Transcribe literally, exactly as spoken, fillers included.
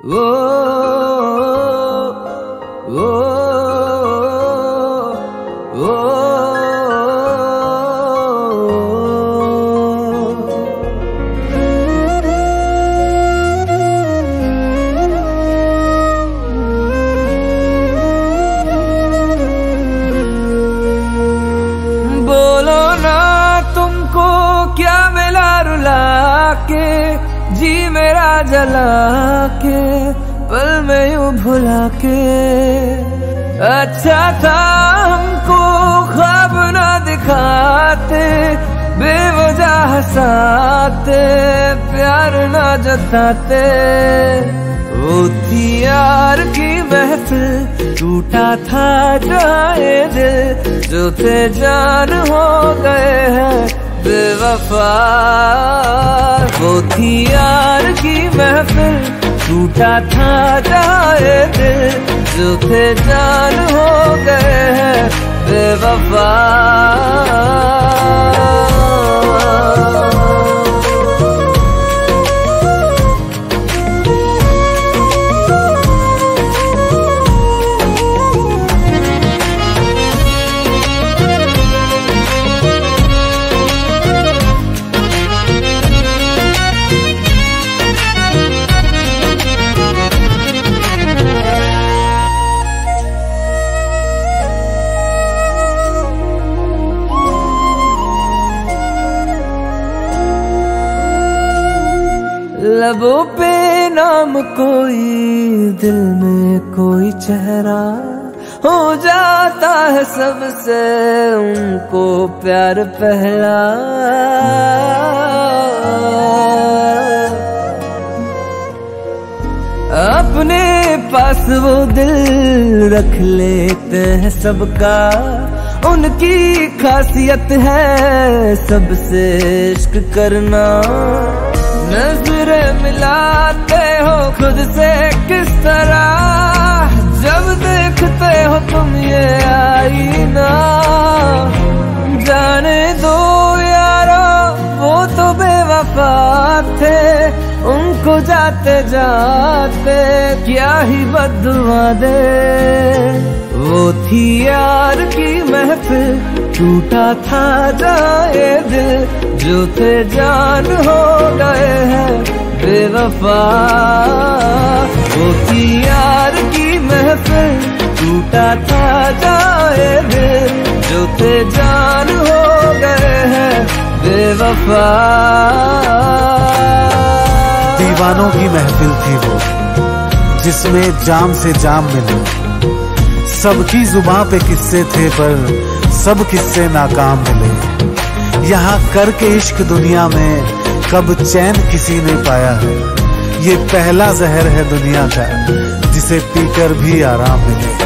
ओ ओ ओ बोलो ना तुमको क्या मिला रुला के, जी मेरा जला के, पल में यूं भुला के। अच्छा था हमको ख्वाब ना दिखाते, बेवजह हंसाते, प्यार ना जताते। वो थी यार की महफिल, टूटा था जाए दिल, जो थे जान हो गए हैं बेवफा। वो थी यार की महफिल, टूटा था जाए दिल, जो थे जान हो गए हैं बेवफा। लबों पे नाम कोई, दिल में कोई चेहरा, हो जाता है सबसे उनको प्यार पहला। अपने पास वो दिल रख लेते हैं सबका, उनकी खासियत है सबसे इश्क करना। नजरें मिलाते हो खुद से किस तरह, जब देखते हो तुम ये आईना। जाने दो यारो वो तो बेवफा थे, उनको जाते जाते क्या ही बद्दुआ दे। वो थी यार की महफिल, टूटा था जाए दिल, जो थे जान हो गए हैं बेवफा। वो थी यार की महफिल, टूटा था जाए दिल, जो थे जान हो गए हैं बेवफा। दीवानों की महफिल थी वो, जिसमें जाम से जाम मिले। सबकी जुबां पे किस्से थे पर सब किस्से नाकाम मिले। यहाँ करके इश्क दुनिया में कब चैन किसी ने पाया है, ये पहला जहर है दुनिया का जिसे पीकर भी आराम मिले।